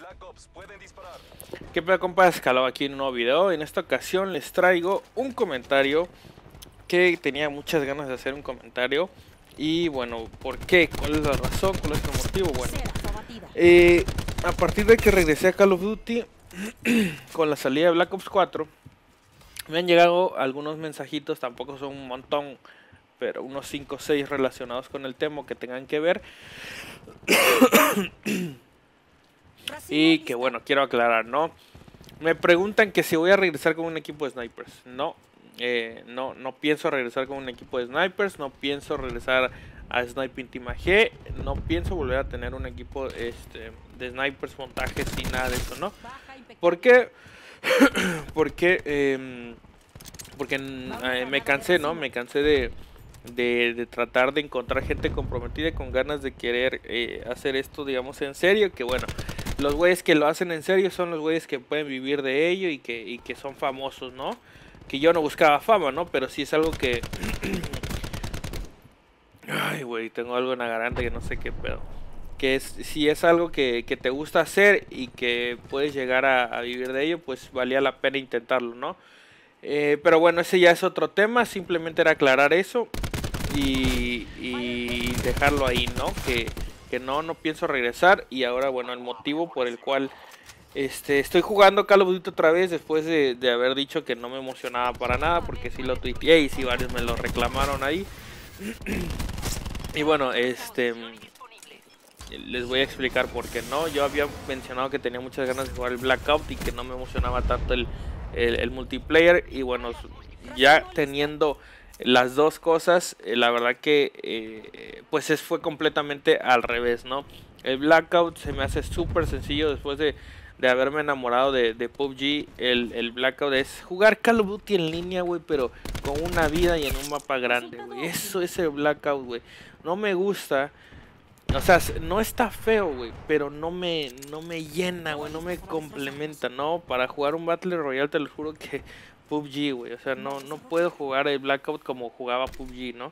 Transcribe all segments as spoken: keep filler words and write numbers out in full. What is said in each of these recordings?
¿Qué pedo, compas? Calado aquí en un nuevo video. En esta ocasión les traigo un comentario que tenía muchas ganas de hacer un comentario. Y bueno, ¿por qué? ¿Cuál es la razón? ¿Cuál es el motivo? Bueno, eh, a partir de que regresé a Call of Duty con la salida de Black Ops cuatro, me han llegado algunos mensajitos, tampoco son un montón, pero unos cinco o seis relacionados con el tema que tengan que ver. Y que bueno, quiero aclarar, ¿no? Me preguntan que si voy a regresar con un equipo de snipers. No, eh, no, no pienso regresar con un equipo de snipers. No pienso regresar a Sniping Team A G. No pienso volver a tener un equipo este, de snipers, montajes y nada de eso, ¿no? ¿Por qué? Porque, eh, porque eh, me cansé, ¿no? Me cansé de, de, de tratar de encontrar gente comprometida con ganas de querer eh, hacer esto, digamos, en serio. Que bueno, los güeyes que lo hacen en serio son los güeyes que pueden vivir de ello y que, y que son famosos, ¿no? Que yo no buscaba fama, ¿no? Pero sí es algo que... Ay, güey, tengo algo en la garganta que no sé qué pedo. Que es, si es algo que, que te gusta hacer y que puedes llegar a, a vivir de ello, pues valía la pena intentarlo, ¿no? Eh, pero bueno, ese ya es otro tema. Simplemente era aclarar eso y, y dejarlo ahí, ¿no? Que... que no, no pienso regresar. Y ahora, bueno, el motivo por el cual este, estoy jugando Call of Duty otra vez, después de, de haber dicho que no me emocionaba para nada, porque sí lo tuiteé y sí varios me lo reclamaron ahí. Y bueno, este les voy a explicar por qué no. Yo había mencionado que tenía muchas ganas de jugar el Blackout y que no me emocionaba tanto el, el, el multiplayer. Y bueno, ya teniendo las dos cosas, eh, la verdad que eh, pues es, fue completamente al revés, ¿no? El Blackout se me hace súper sencillo después de, de haberme enamorado de, de P U B G. El, el Blackout es jugar Call of Duty en línea, güey, pero con una vida y en un mapa grande, güey. Eso es el Blackout, güey. No me gusta. O sea, no está feo, güey, pero no me, no me llena, güey, no me complementa, ¿no? Para jugar un Battle Royale te lo juro que P U B G, güey, o sea, no, no puedo jugar el Blackout como jugaba P U B G, ¿no?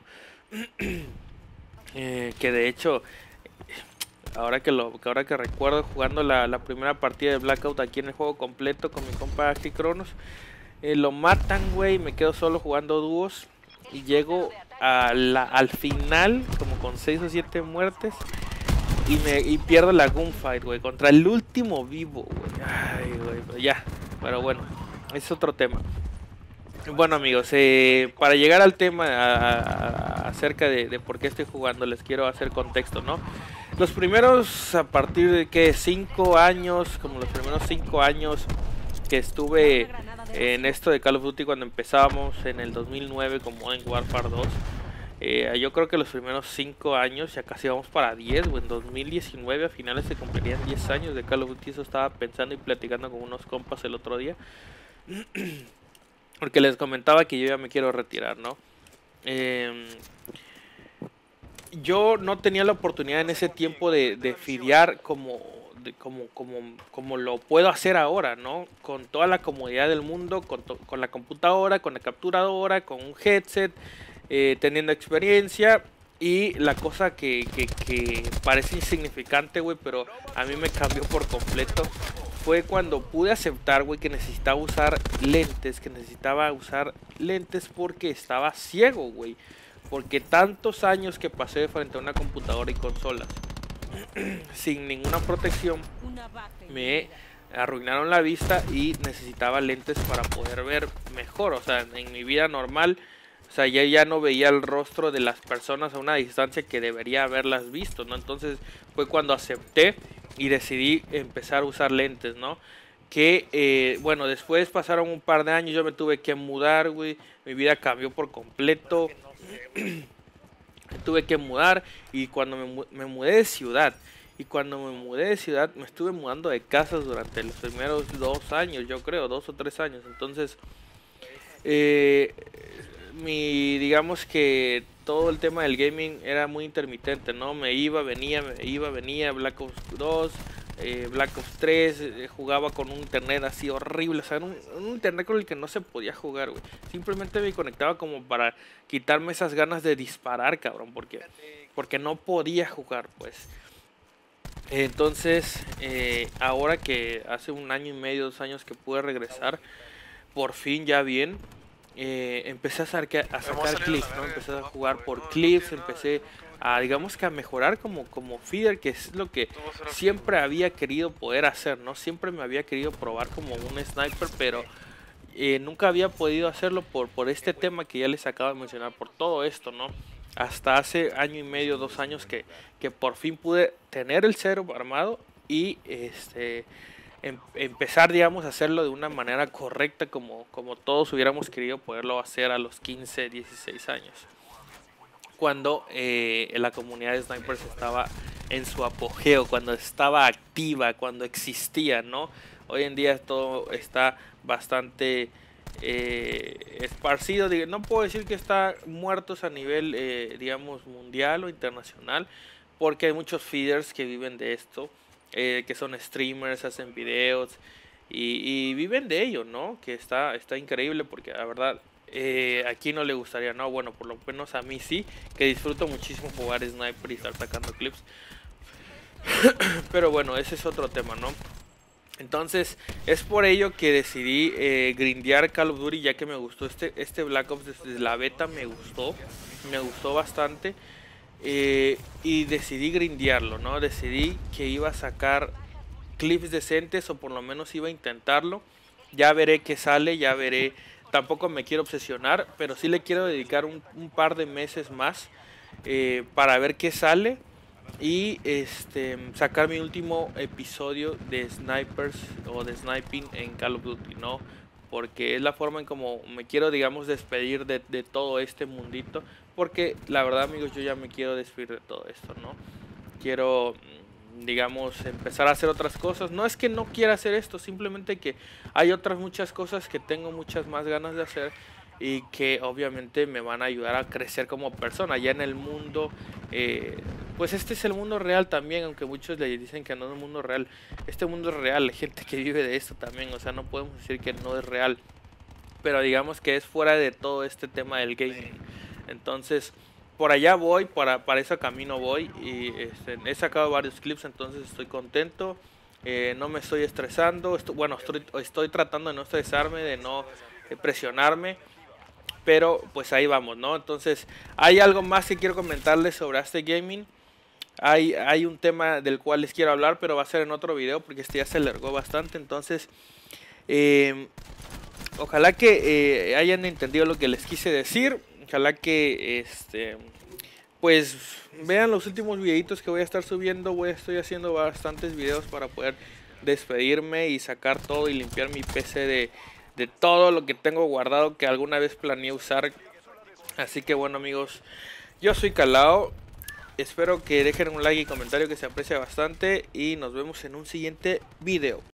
eh, que de hecho, ahora que lo, que ahora que recuerdo jugando la, la primera partida de Blackout aquí en el juego completo con mi compa Cronos, eh, lo matan, güey, me quedo solo jugando dúos y llego a la, al final como con seis o siete muertes y me y pierdo la gunfight, güey, contra el último vivo, güey. Ay, güey, ya, pero bueno, es otro tema. Bueno, amigos, eh, para llegar al tema a, a, acerca de, de por qué estoy jugando, les quiero hacer contexto, ¿no? Los primeros, a partir de que cinco años, como los primeros cinco años que estuve en esto de Call of Duty cuando empezábamos en el dos mil nueve con Modern Warfare dos, eh, yo creo que los primeros cinco años, ya casi vamos para diez, o en dos mil diecinueve a finales se cumplirían diez años de Call of Duty. Eso estaba pensando y platicando con unos compas el otro día, porque les comentaba que yo ya me quiero retirar, ¿no? Eh, yo no tenía la oportunidad en ese tiempo de, de fidear como... De como, como, como lo puedo hacer ahora, ¿no? Con toda la comodidad del mundo, con, con la computadora, con la capturadora, con un headset, eh, teniendo experiencia. Y la cosa que, que, que parece insignificante, güey, pero a mí me cambió por completo, fue cuando pude aceptar, güey, que necesitaba usar lentes, que necesitaba usar lentes porque estaba ciego, güey. Porque tantos años que pasé frente a una computadora y consolas sin ninguna protección me arruinaron la vista y necesitaba lentes para poder ver mejor. O sea, en mi vida normal, o sea, ya, ya no veía el rostro de las personas a una distancia que debería haberlas visto, ¿no? Entonces fue cuando acepté y decidí empezar a usar lentes, ¿no? Que, eh, bueno, después pasaron un par de años, yo me tuve que mudar, güey, mi vida cambió por completo. Tuve que mudar y cuando me, me mudé de ciudad y cuando me mudé de ciudad me estuve mudando de casas durante los primeros dos años, yo creo, dos o tres años. Entonces, eh, mi, digamos que todo el tema del gaming era muy intermitente, ¿no? Me iba, venía, me iba, venía, Black Ops dos, eh, Black Ops tres, eh, jugaba con un internet así horrible, o sea, un, un internet con el que no se podía jugar, güey. Simplemente me conectaba como para quitarme esas ganas de disparar, cabrón, porque, porque no podía jugar, pues. Entonces, eh, ahora que hace un año y medio, dos años que pude regresar, por fin ya bien, eh, empecé a, sacar, a sacar clips, ¿no? Empecé a jugar por clips, empecé a, digamos que a mejorar como, como feeder, que es lo que siempre había querido poder hacer, ¿no? Siempre me había querido probar como un sniper, pero eh, nunca había podido hacerlo por, por este tema que ya les acabo de mencionar, por todo esto, ¿no? Hasta hace año y medio, dos años que, que por fin pude tener el setup armado y este em, empezar, digamos, a hacerlo de una manera correcta como, como todos hubiéramos querido poderlo hacer a los quince, dieciséis años. Cuando eh, la comunidad de snipers estaba en su apogeo, cuando estaba activa, cuando existía, ¿no? Hoy en día todo está bastante eh, esparcido. No puedo decir que está muertos a nivel, eh, digamos, mundial o internacional, porque hay muchos feeders que viven de esto, eh, que son streamers, hacen videos y, y viven de ello, ¿no? Que está, está increíble porque la verdad, eh, aquí no le gustaría, no, bueno, por lo menos a mí sí, que disfruto muchísimo jugar sniper y estar sacando clips. Pero bueno, ese es otro tema, ¿no? Entonces es por ello que decidí eh, grindear Call of Duty, ya que me gustó este, este Black Ops desde la beta, me gustó, me gustó bastante. Eh, y decidí grindearlo, ¿no? Decidí que iba a sacar clips decentes, o por lo menos iba a intentarlo. Ya veré qué sale, ya veré. Tampoco me quiero obsesionar, pero sí le quiero dedicar un, un par de meses más eh, para ver qué sale y este sacar mi último episodio de snipers o de sniping en Call of Duty, ¿no? Porque es la forma en como me quiero, digamos, despedir de, de todo este mundito, porque la verdad, amigos, yo ya me quiero despedir de todo esto, ¿no? Quiero, digamos, empezar a hacer otras cosas. No es que no quiera hacer esto, simplemente que hay otras muchas cosas que tengo muchas más ganas de hacer y que obviamente me van a ayudar a crecer como persona ya en el mundo. Eh, pues este es el mundo real también, aunque muchos le dicen que no es un mundo real. Este mundo es real, hay gente que vive de esto también, o sea, no podemos decir que no es real, pero digamos que es fuera de todo este tema del gaming. Entonces, por allá voy, para, para ese camino voy y este, he sacado varios clips, entonces estoy contento. Eh, no me estoy estresando, estoy, bueno, estoy, estoy tratando de no estresarme, de no eh, presionarme. Pero pues ahí vamos, ¿no? Entonces, hay algo más que quiero comentarles sobre este gaming. Hay, hay un tema del cual les quiero hablar, pero va a ser en otro video porque este ya se alargó bastante. Entonces, eh, ojalá que eh, hayan entendido lo que les quise decir. Ojalá que, este, pues, vean los últimos videitos que voy a estar subiendo. Voy a estar haciendo bastantes videos para poder despedirme y sacar todo y limpiar mi P C de... de todo lo que tengo guardado que alguna vez planeé usar. Así que bueno, amigos, yo soy Calao. Espero que dejen un like y comentario que se aprecia bastante y nos vemos en un siguiente video.